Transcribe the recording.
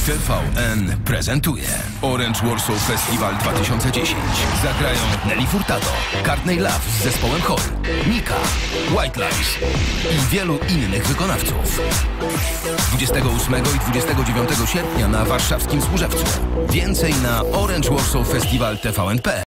TVN prezentuje Orange Warsaw Festival 2010. Zagrają Nelly Furtado, Courtney Love z zespołem Hole, Mika, White Lies i wielu innych wykonawców. 28 i 29 sierpnia na warszawskim Służewcu. Więcej na Orange Warsaw Festival TVN.pl.